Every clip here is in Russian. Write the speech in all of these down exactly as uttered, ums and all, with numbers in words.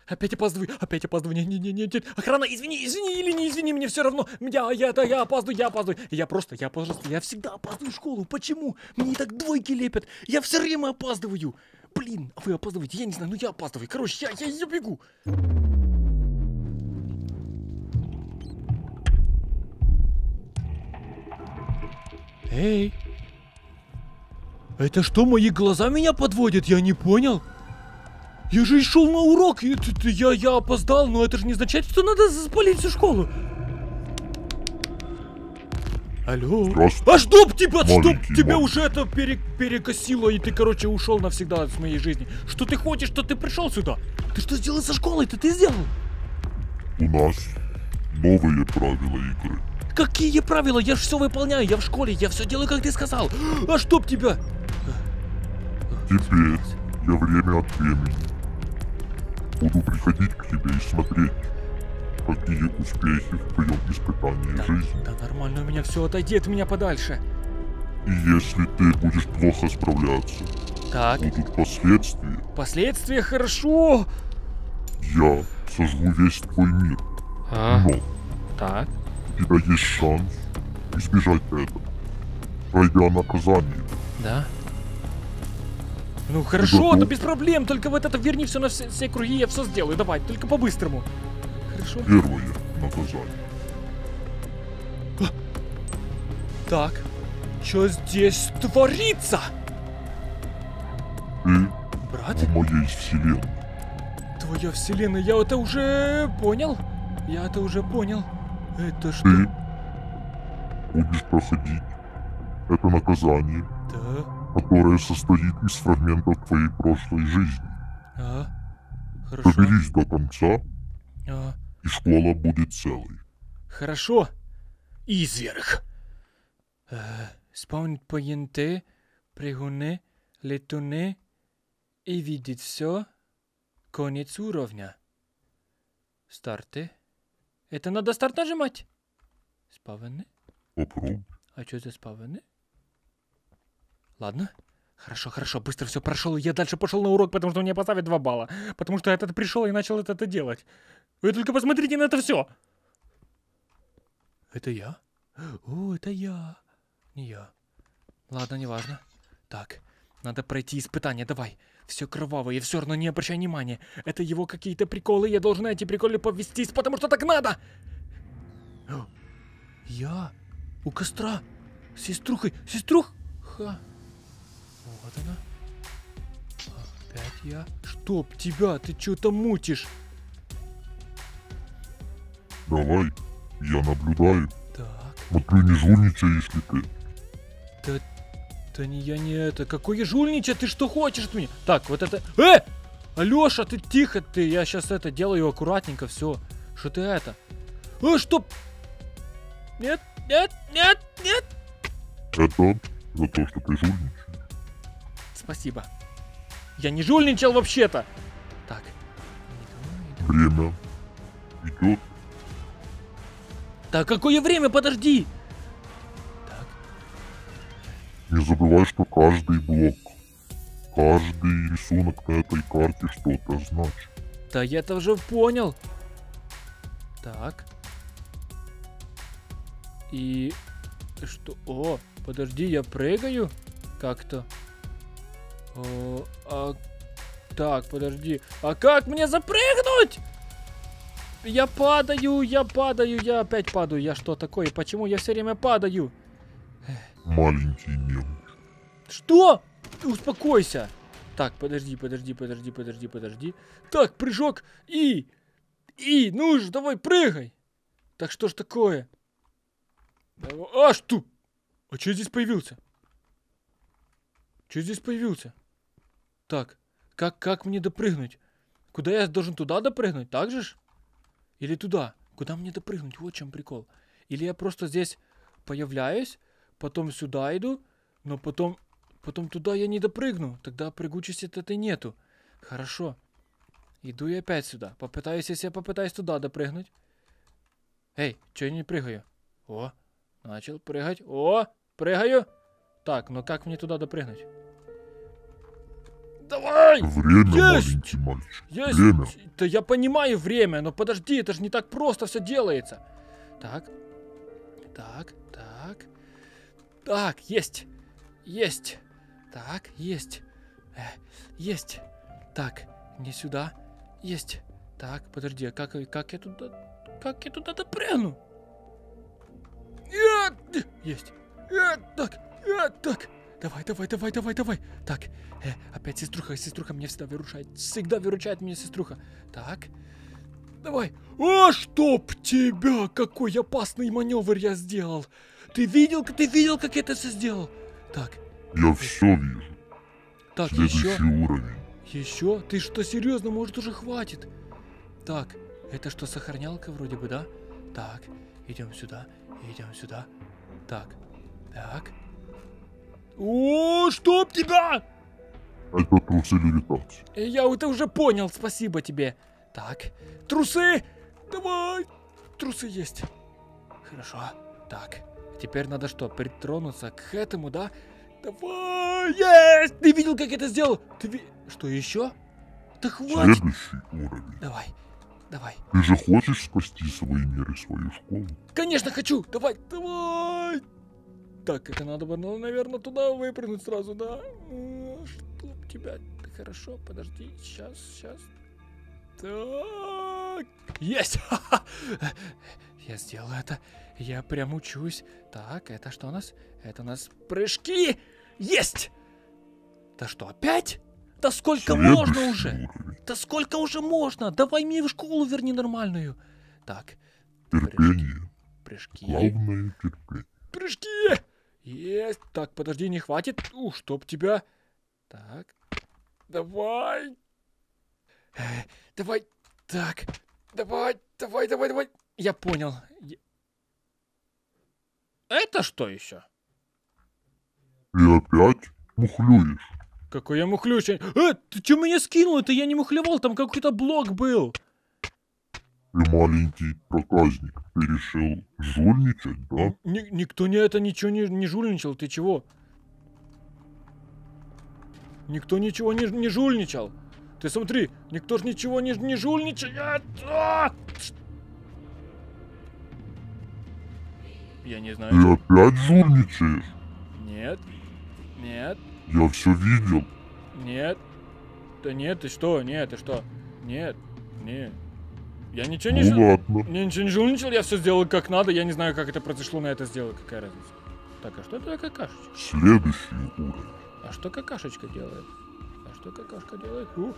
Опять опаздываю, опять опаздываю. Не-не-не-не. Охрана, извини, извини или не извини, мне все равно. Я, я, это, я опаздываю, я опаздываю. Я просто, я, пожалуйста, я всегда опаздываю в школу. Почему? Мне и так двойки лепят. Я все время опаздываю. Блин, а вы опаздываете? Я не знаю, ну я опаздываю. Короче, я, я, я бегу. Эй. Это что, мои глаза меня подводят? Я не понял. Я же и шел на урок, и, я, я опоздал, но это же не означает, что надо спалить всю школу. Алло. А чтоб тебя, чтоб тебя уже это пере, перекосило, и ты, короче, ушел навсегда с моей жизни. Что ты хочешь, что ты пришел сюда? Ты что сделал со школой? Ты ты сделал? У нас новые правила игры. Какие правила? Я же все выполняю, я в школе, я все делаю, как ты сказал. А чтоб тебя? Теперь я время от времени буду приходить к тебе и смотреть, какие успехи в твоем испытании да, жизни. Да нормально у меня все, отойди от меня подальше. И если ты будешь плохо справляться, так. будут последствия. Последствия, хорошо. Я сожгу весь твой мир. А? Но так. у тебя есть шанс избежать этого, пройдя наказание. Да? Ну хорошо, да без проблем, только вот это верни все на все, все круги, я все сделаю, давай, только по-быстрому. Хорошо? Первое наказание. А! Так, что здесь творится? Ты брат? в моей вселенной. Твоя вселенная, я это уже понял. Я это уже понял. Это что? Ты будешь проходить это наказание. Да. Которая состоит из фрагментов твоей прошлой жизни. А, хорошо. Доберись до конца, а. и школа будет целой. Хорошо. Изверг. Спаунить поенте, пригоне, летуне и видеть все. Конец уровня. Старты. Это надо старт нажимать. Спаваны. Попробуй. А что за спаваны? Ладно. Хорошо, хорошо, быстро все прошел. Я дальше пошел на урок, потому что мне поставят два балла. Потому что я этот пришел и начал это, это делать. Вы только посмотрите на это все. Это я? О, это я. Не я. Ладно, неважно. Так, надо пройти испытание, давай. Все кровавое, все равно не обращай внимания. Это его какие-то приколы, я должен на эти приколы повестись, потому что так надо. Я у костра. Сеструхой, сеструха. Вот она. Опять я. Чтоб тебя, ты что-то мутишь. Давай, я наблюдаю. Так. Смотрю, не жульничай, если ты. Да, да не я не это. Какое жульничай, ты что хочешь от меня? Так, вот это. Э! Алёша, ты тихо, ты. Я сейчас это делаю аккуратненько, все. Что ты это? Э, что? Нет, нет, нет, нет. Это за то, что ты жульничаешь. Спасибо. Я не жульничал вообще-то. Так. Время идет. Так, какое время? Подожди. Так. Не забывай, что каждый блок, каждый рисунок на этой карте что-то значит. Да я это уже понял. Так. И что? О, подожди, я прыгаю как-то. О, а... Так, подожди. А как мне запрыгнуть? Я падаю, я падаю, я опять падаю. Я что такое? Почему я все время падаю? Маленький мелочь. Что? Успокойся. Так, подожди, подожди, подожди, подожди, подожди. Так, прыжок и... И, ну же, давай, прыгай. Так что ж такое? А, что? А что здесь появился? Что здесь появился? Так, как, как мне допрыгнуть? Куда я должен туда допрыгнуть? Так же ж? Или туда? Куда мне допрыгнуть? Вот в чем прикол. Или я просто здесь появляюсь, потом сюда иду, но потом, потом туда я не допрыгну. Тогда прыгучести этой нету. Хорошо. Иду я опять сюда. Попытаюсь, если я попытаюсь туда допрыгнуть. Эй, что я не прыгаю? О, начал прыгать. О, прыгаю. Так, но как мне туда допрыгнуть? Давай! Время, Есть! маленький мальчик. Есть! Время. Да я понимаю время, но подожди, это же не так просто все делается. Так. Так, так. Так, есть. Есть. Так, есть. Э, есть. Так, не сюда. Есть. Так, подожди, а как, как я туда... Как я туда допрыгну? Э, Есть. Э, Так, э, так. Давай, давай, давай, давай, давай. Так, э, опять сеструха, сеструха меня всегда выручает. Всегда выручает меня сеструха. Так, давай. О, чтоб тебя! Какой опасный маневр я сделал. Ты видел, ты видел, как я это все сделал? Так, Я все вижу. так, Следующий еще. уровень. Еще? Ты что, серьезно? Может, уже хватит? Так, это что, сохранялка вроде бы, да? Так, идем сюда, идем сюда. Так, так. О, чтоб тебя! Это трусы левитации. Э, Я это уже понял, спасибо тебе. Так, трусы! Давай! Трусы есть. Хорошо. Так, теперь надо что, притронуться к этому, да? Давай! Есть! Ты видел, как я это сделал? Ты ви... Что, еще? Да хватит! Следующий уровень. Давай, давай. Ты же хочешь спасти свои миры, свою школу? Конечно хочу! Давай, давай! Так, это надо было, наверное, туда выпрыгнуть сразу, да? М, Чтоб тебя... Ты хорошо, подожди, сейчас, сейчас. Так. Есть! Ха-ха! Я сделал это. Я прям учусь. Так, это что у нас? Это у нас прыжки! Есть! Да что, опять? Да сколько можно Следующий уже? уровень. Да сколько уже можно? Давай мне в школу верни нормальную. Так, Терпение. прыжки. Главное терпение. Прыжки! Есть! Так, подожди, не хватит. Ух, чтоб тебя. Так. Давай. Э, Давай. Так. Давай, давай, давай, давай. Я понял. Я- Это что еще? И опять мухлюешь. Какой я мухлющий. Э, ты что меня скинул? Это я не мухлевал, там какой-то блок был. Ты маленький проказник. Ты решил жульничать, да? Ни- никто не это ничего не, не жульничал, ты чего? Никто ничего не, не жульничал. Ты смотри, никто же ничего не, не жульничает. А! Я не знаю. Ты чё- опять жульничаешь? Нет. Нет. Я все видел. Нет. Да нет, ты что? Нет, ты что? Нет. Нет. Я ничего не... Ну жу- ладно. Я ничего не жульничал, я все сделал как надо. Я не знаю, как это произошло, но я это сделал. Какая разница? Так, а что это какашечка? Следующий уровень. А что какашечка делает? А что какашка делает? У.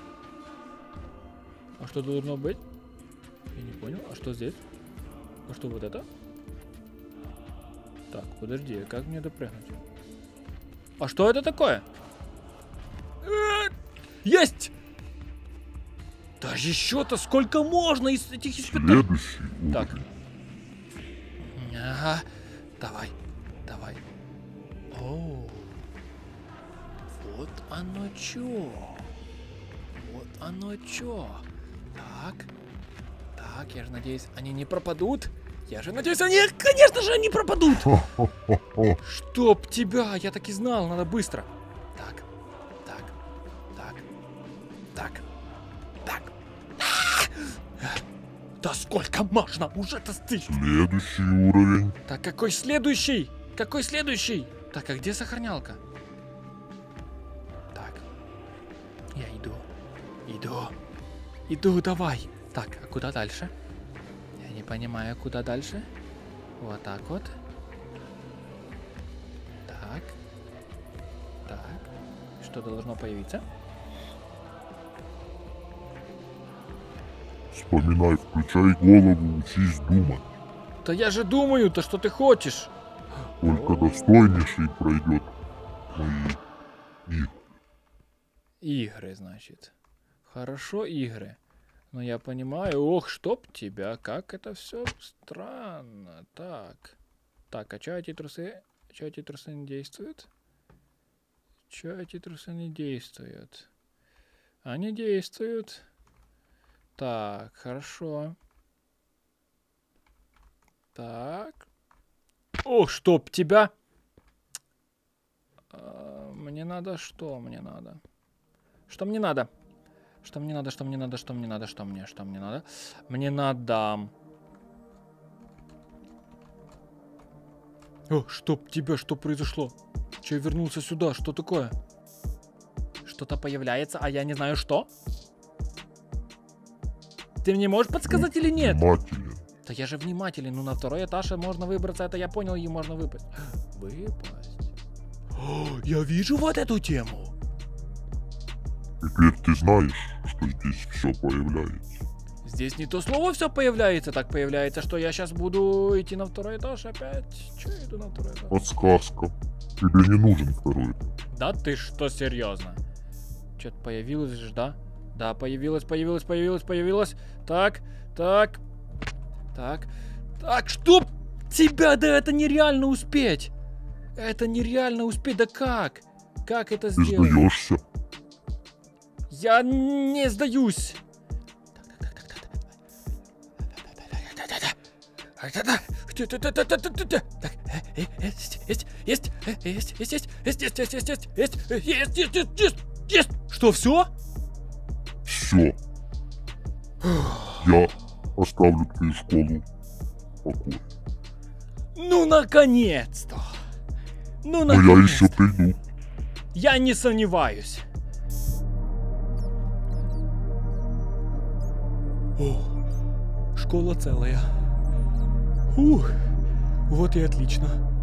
А что должно быть? Я не понял. А что здесь? А что вот это? Так, подожди, как мне допрыгнуть? А что это такое? Э, Есть! Да еще-то сколько можно из этих испытаний? Следующий уровень. Так. Ага. Давай. Давай. О. Вот оно чё. Вот оно чё. Так. Так, я же надеюсь, они не пропадут. Я же надеюсь, они... Конечно же, они пропадут. Хо-хо-хо-хо. Чтоб тебя, я так и знал, надо быстро. Так. Так. Так. Так. Так. Да сколько можно? Уже-то стыд. Следующий уровень. Так, какой следующий? Какой следующий? Так, а где сохранялка? Так. Я иду. Иду. Иду, давай. Так, а куда дальше? Я не понимаю, куда дальше. Вот так вот. Так. Так. Что должно появиться? Вспоминай, включай голову, учись думать. Да я же думаю-то, что ты хочешь. Только достойнейший пройдет мои игры. Игры, значит. Хорошо, игры. Но я понимаю, ох, чтоб тебя, как это все странно. Так. Так, а чё эти трусы? Чё эти трусы не действуют? Чё эти трусы не действуют? Они действуют. Так, хорошо. Так. Ох, чтоб тебя. А, мне надо что? Мне надо. Что мне надо? Что мне надо, что мне надо, что мне надо, что мне, что мне надо? Мне надо... О, чтоб тебя, что произошло? Че я вернулся сюда? Что такое? Что-то появляется, а я не знаю что? Ты мне можешь подсказать или нет? Внимателен. Да я же внимателен, ну на второй этаж можно выбраться, это я понял, и можно выпасть. Выпасть? О, я вижу вот эту тему. Теперь ты знаешь, что здесь все появляется. Здесь не то слово все появляется, так появляется, что я сейчас буду идти на второй этаж опять. Че я иду на второй этаж? Подсказка. Тебе не нужен второй этаж. Да ты что, серьезно? Что-то появилось же, да? Да, появилось, появилось, появилось, появилось. Так, так, так, так, чтоб тебя, да это нереально успеть. Это нереально успеть, да как? Как это Ты сделать? сдаешься? Я не сдаюсь. Есть, есть, есть, есть, есть, есть, есть, есть, есть, есть, есть, есть, есть, есть, есть, есть. Что, все? Все. Я оставлю твою школу в покое. Ну, наконец-то. Ну, Но я наконец-то. еще приду. Я не сомневаюсь. О, школа целая. Ух, вот и отлично.